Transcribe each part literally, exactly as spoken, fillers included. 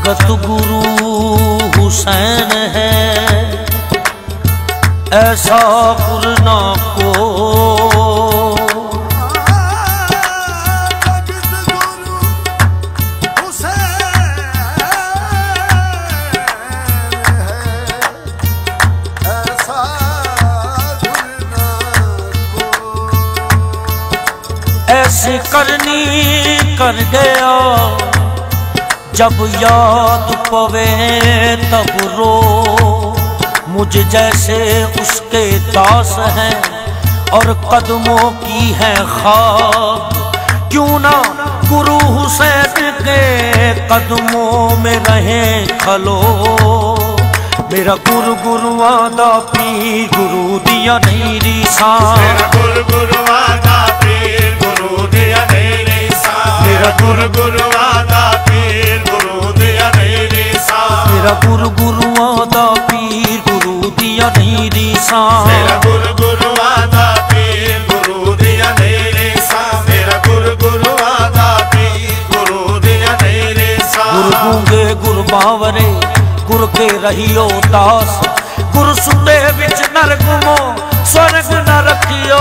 जगत गुरु हुसैन है, ऐसा गुरु ना को। ऐसी करनी कर गया, जब याद पवे तब रो। मुझ जैसे उसके दास हैं और कदमों की है ख्वाब। क्यों ना गुरु हुसैन के कदमों में रहे खलो। मेरा गुरु गुरुआदा पीर गुरु दिया नहीं रिसा। मेरा गुरु गुरुआदा पीर गुरु दिया नहीं रिसा। मेरा गुरु गुरुआदा पीर गुरु दिया नहीं रिसा। मेरा गुरु गुरुआदा पीर गुरु दिया नहीं रिसा। मेरा गुरु गुरुआदा पीर गुरु दिया नहीं रिसा। मेरा गुरु गुरुआदा पीर गुरु दिया नहीं रिसा। गुरु गूंगे गुरु बावरे गुरु के रहियो दास। गुरु सुने विच नर गुमो स्वर्ग न रखियो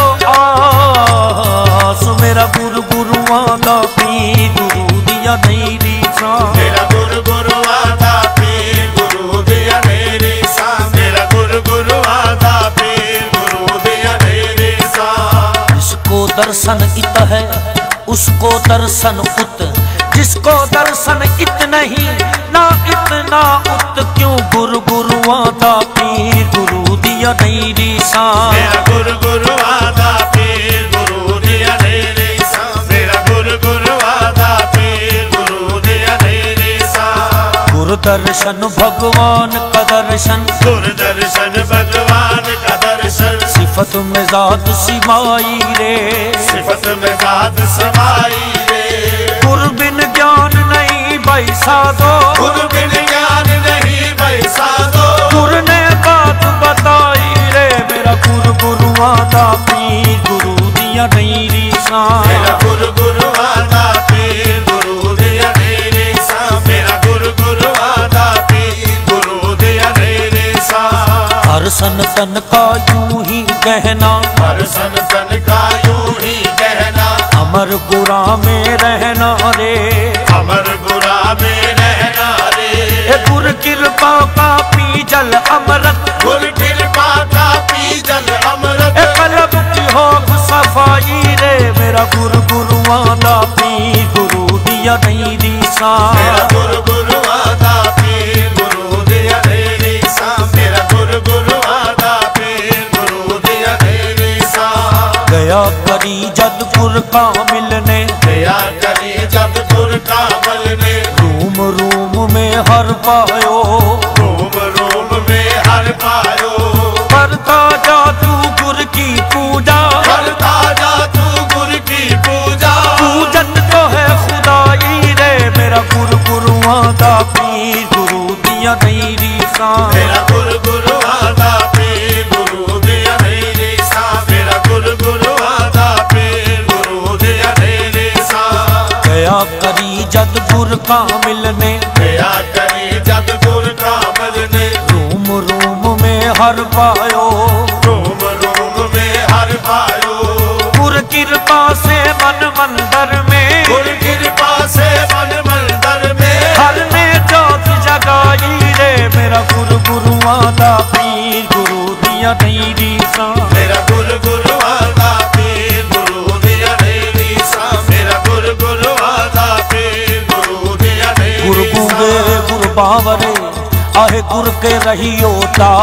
आस। मेरा गुरु गुरुआदा पीर गुरु दिया नहीं रिसा। मेरा गुरु गुरुआदा पीर गुरु दिया नहीं रिसा। मेरा गुरु गुरुआदा पीर गुरु दिया नहीं रिसा। जिसको दर्शन इत है उसको दर्शन उत। जिसको दर्शन इत नहीं ना इतना उत। क्यों गुरु गुरुआदा पीर गुरु दिया नहीं रिसा। मेरा गुरु गुरुआदा पीर गुरु दिया नहीं रिसा। मेरा गुरु गुरुआदा पीर गुरु दिया नहीं रिसा। गुरु दर्शन भगवान का दर्शन। गुरु दर्शन भगवान का दर्शन। सिफत में जात सिमाई रे। सिफत में जात समाई रे। गुरु बिन ज्ञान नहीं बैसा दो। गुरु बिन ज्ञान नहीं बैसा दो। गुरु ने बात बताई रे। मेरा गुरु गुरुआदा पीर गुरु दिया नहीं रिसा। मेरा गुरु गुरुआदा पीर गुरु दिया नहीं रिसा। मेरा गुरु गुरुआदा पीर गुरु दिया नहीं रिसा। हर सन तन का यूं ही कहना। हर सन तन का यूं ही कहना। अमर गुरा में रहना रे। अमर गुरा में रहना रे। ए गुरु कृपा का पी जल अमृत। गुरु कृपा का पी जल अमृत। ए कलब की हो सफाई रे। मेरा गुरु गुरुआदा पीर गुरु दिया नहीं रिसा। मेरा गुरु गुरुआदा पीर गुरु दिया नहीं रिसा। मेरा गुरु गुरुआदा पीर गुरु दिया नहीं रिसा। गया करी जद गुर का मिलने। गया करी जब गुरु का मिलने। रूम रूम में हर पायो। रूम रूम में हर पायो। करता जा तू गुर की पूजा। करता जा तू गुरु की पूजा। पूजन तो है खुदाई रे। मेरा गुरु गुरुआदा पीर गुरु दिया नहीं रिसा। मेरा गुरु गुरुआदा पीर गुरु दिया नहीं रिसा। मेरा गुरु गुरुआदा पीर गुरु दिया नहीं रिसा। गया करी जद गुर का मिलने। गया करी जब गुरु का मिलने। रूम रूम में हर पायो। रूम रूम में हर पायो। गुर कृपा से मन मंदिर में। गुरु कृपा से मन मंदिर में। हर ने जोत जगाई रे। मेरा गुरु गुरुआदा पीर गुरु दिया नहीं रिसा। मेरा गुरु गुरुआदा पीर गुरु दिया नहीं रिसा। मेरा गुरु गुरुआदा पीर गुरु दिया नहीं रिसा। गुरु गूंगे गुरु बावरे आहे गुरु के रहियो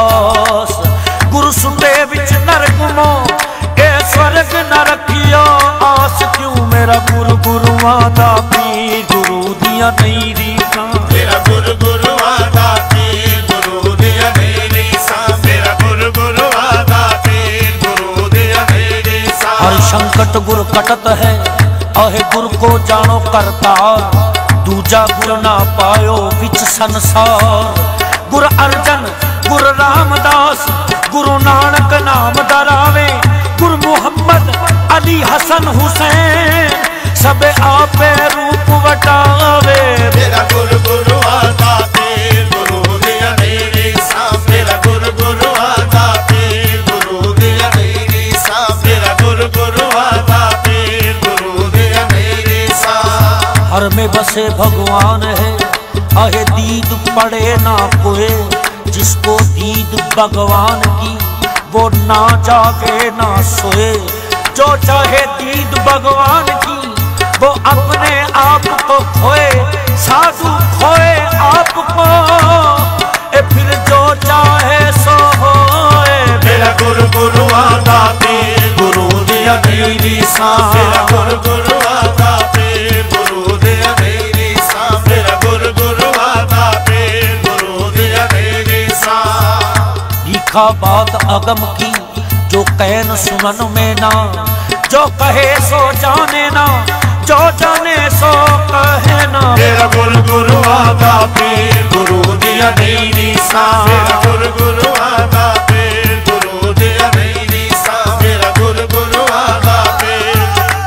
दास। गुरु सुने विच नर गुमो ए स्वर्ग न रखियो आस। क्यों मेरा गुरु गुरुआदा पीर गुरु दिया नहीं रिसा। मेरा गुरु गुरुआदा पीर गुरु दिया नहीं रिसा। मेरा गुरु गुरुआदा पीर गुरु दिया नहीं रिसा। हर संकट गुरु कटत है आहे गुरु को जानो करतार। दूजा गुरु ना पायो विच संसार। गुरु अर्जन गुरु रामदास गुरु नानक नाम दरावे। गुरु मुहम्मद अली हसन हुसैन सब आपे रूप वटावे। मेरा गुरु गुरुआदा घर में बसे भगवान है, अहे दीद पड़े ना कोए। जिसको दीद भगवान की वो ना जागे ना सोए। जो चाहे दीद भगवान की वो अपने आप को खोए। साधु खोए आपको ए फिर जो चाहे सो होए। मेरा गुरु गुरु आदा पीर गुरु दिया मेरी सा। मेरा गुरु गुरु आदा पीर गुरु दिया मेरी सा। मेरा गुरु गुरु आदा पीर गुरु दिया मेरी सा। लिखा बात अगम की जो कैन सुनन में ना। जो कहे सो जाने ना, जो जाने सो कहे ना। मेरा गुरु गुरु आदा पीर गुरु दिया मेरी सा। मेरा गुरु गुरु आदा पीर गुरु दिया मेरी सा। मेरा गुरु गुरु आदा पीर।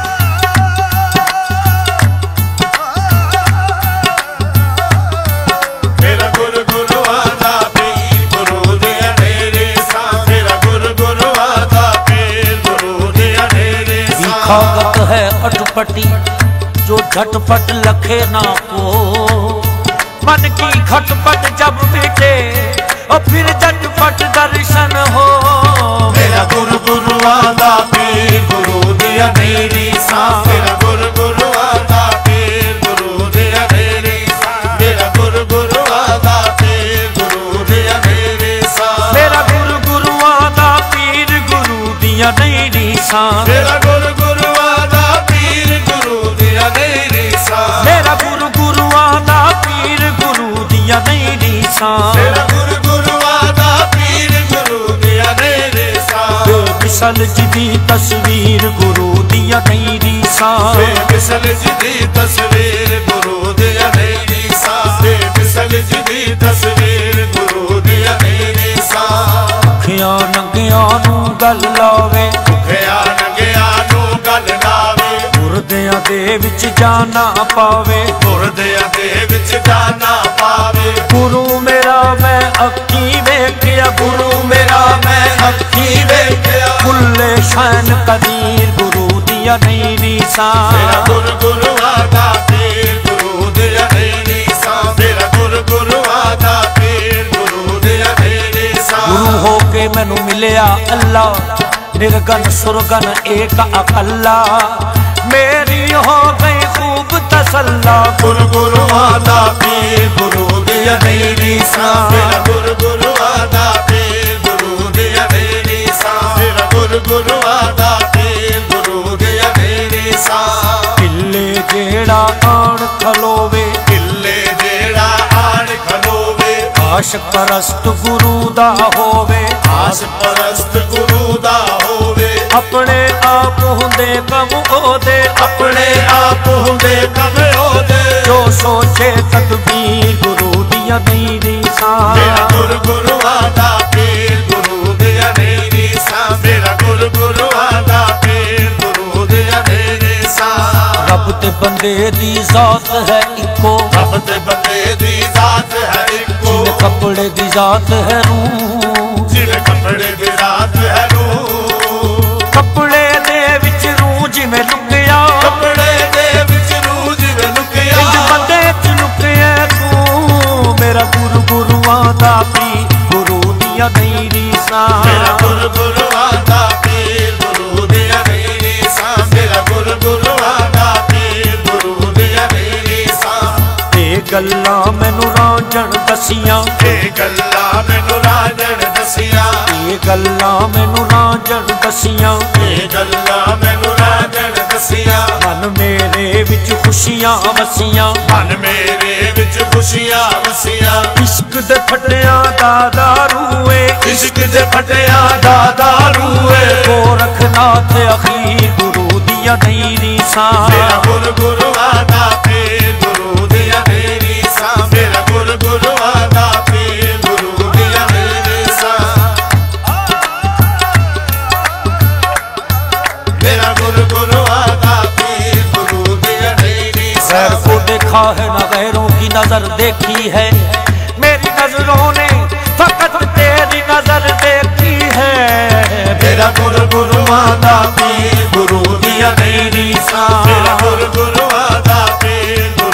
मेरा गुरु गुरु आदा पीर गुरु दिया मेरी सा। मेरा गुरु गुरु आदा पीर गुरु दिया मेरी सा। लिखागत है अटपटी जो झटपट लखे ना को। मन की खटपट जब मिटे और फिर झटपट दर्शन हो। मेरा गुरु गुरु आदा पीर गुरु दिया मेरी सा। मेरा गुरु गुरु आदा पीर गुरु दिया मेरी सा। मेरा गुरु गुरु आदा पीर गुरु दिया मेरी सा। मेरा गुरु गुरु आदा पीर गुरु दिया मेरी सा। मेरा गुरु गुरु आदा पीर गुरु दिया मेरी सा। मेरा गुरु गुरु आदा पीर गुरु दिया मेरी सा। मेरा गुरु गुरु आदा पीर गुरु दिया मेरी सा। विसल जी दी तस्वीर गुरु दिया मेरी सा। विसल जी दी तस्वीर गुरु दिया मेरी सा। विसल जी दी तस्वीर गुरु दिया मेरी सा। भुखिया नंगिया नू गल लावे। भुखिया नंगिया नू गल लावे। मुर्दियां दे विच जाना पावे। मुर्दियां दे विच जाना पावे। गुरु मेरा मैं अखी वेखिया। गुरु मेरा मैं अखी वेखिया। खुले शैन कदीर गुरु दिया मेरी सा। मेरा गुरु गुरु आदा पीर गुरु दिया मेरी सा। मेरा गुरु गुरु आदा पीर गुरु दिया मेरी सा। गुरु होके मैनू मिलिया अल्लाह। निर्गन सुरगन एक अकल्ला। मेरी हो गई खूब तसल्ला। गुरु गुरु आदा पीर गुरु दिया मेरी सा। मेरा गुरु गुरु आदा पीर गुरु दिया मेरी सा। मेरा गुरु गुरु आदा पीर गुरु दिया मेरी सा। किले जेड़ा आन खलोवे। किले जेड़ा आन खलोवे। आश परस्त गुरु दा होवे। आस परस्त गुरु दा होवे। अपने आप हुंदे कम ओदे। अपने आप हुंदे कम ओदे। जो सोचे तदबीर गुरु दिया मेरी सा। मेरा गुरु गुरु आदा पीर गुरु दिया मेरी सा। मेरा गुरु गुरु आदा पीर गुरु दिया मेरी सा। रब ते बंदे दी जात है इको। रब ते बंदे दी जात है इको। जिन कपड़े दी जात है रूह। जिन कपड़े दी जात है रूह। कपड़े दे विच रूह जिवें लुकिया। कपड़े दे विच रूह जिवें लुकिया। इंज बंदे च लुकिया तू। मेरा गुरु गुरु आदा पीर गुरु दिया मेरी सा। मेरा गुरु गुरु आदा पीर गुरु दिया मेरी सा। मेरा गुरु गुरु आदा पीर गुरु दिया मेरी सा। ए गल्लां मैनू रांझण दसियां। ए गल्लां मैनू रांझण दसियां। ए गल्लां मैनू रांझण दसियां। ए गल्लां मैनू रांझण दसियां। मन मेरे विच खुशियां वसियां। मन मेरे विच खुशियां वसियां। इश्क दे फटिया दा दारूए। इश्क दे फटिया दा दारूए। गोरखनाथ अखीर गुरु दिया मेरी सा। मेरा गुरु गुरु आदा पीर गुरु दिया मेरी सा। मेरा गुरु गुरु आदा पीर गुरु दिया मेरी सा। मेरा गुरु गुरु आदा पीर गुरु दिया मेरी सा। गैर को देखा है ना गैरों की नजर देखी है। मेरी नजरों ने फकत तेरी नजर देखी है। मेरा गुरु गुरु आदा पीर गुरु दिया मेरी सा। मेरा गुरु गुरु आदा पीर गुरु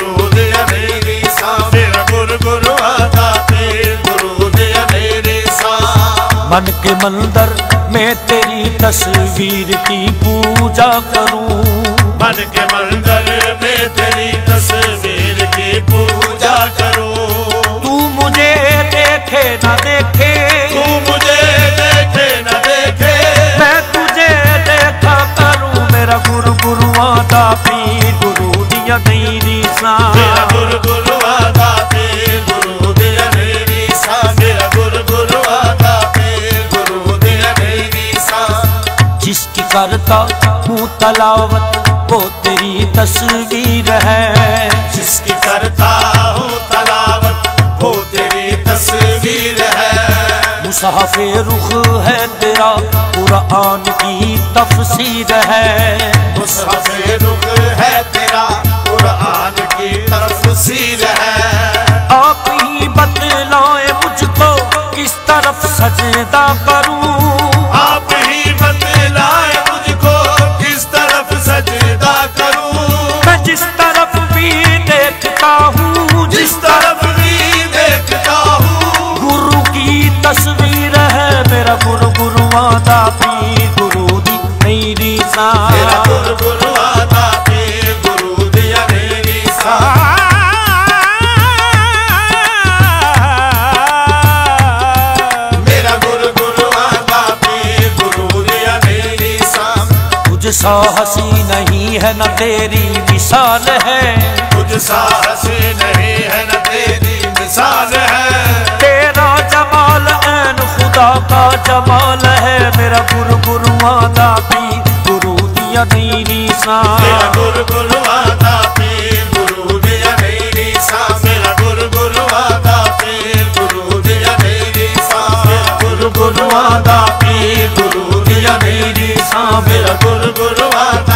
मन के मंदिर में तेरी तस्वीर की पूजा करूं, मन के मंदिर में तेरी तस्वीर की पूजा करूं। तू मुझे देखे न देखे, तू मुझे देखे न देखे, मैं तुझे देखा करूं। मेरा गुरु गुरुआदा पीर गुरु दिया तेरी सा, मेरा गुरु गुरुआदा पीर गुरु दिया तेरी सा, मेरा गुरु गुरुआदा पीर गुरु दिया तेरी सा। जिसकी करता हूँ तलावत वो तेरी तस्वीर है, जिसकी करता हूँ तलावत वो तेरी तस्वीर है। मुसहफ़े रुख है तेरा कुरान की तफसीर है, मुसहफ़े रुख है तेरा कुरान की तफसीर है। आप ही बतलाए मुझको किस तरफ सजदा करूं, आप ही बतलाए मुझको किस तरफ सजदा करूं। मैं जिस तरफ भी देखता हूँ, जिस तरफ भी देखता हूँ, गुरु की तस्वीर है। मेरा गुरु गुरुआदा पीर गुरु दी तेरी सा, मेरा गुरु गुरुआदा पीर गुरु दिया तेरी सा। मेरा गुरु गुरुआदा पीर गुरु दिया तेरी सा। तुझ सा हसी नहीं है न तेरी मिसाल है, तुझ सा हसी नहीं है न तेरी मिसाल है। तेरा जमाल ऐन खुदा का जमाल है। मेरा गुरु गुरुआदा पीर गुरु दिया तेरी सा, मेरा गुरु गुरुआदा पीर गुरु दिया तेरी सा, मेरा गुरु गुरुआदा पीर गुरु दिया तेरी सा, मेरा गुरु गुरुआदा पीर गुरु दिया तेरी सा, मेरा गुरु गुरुआदा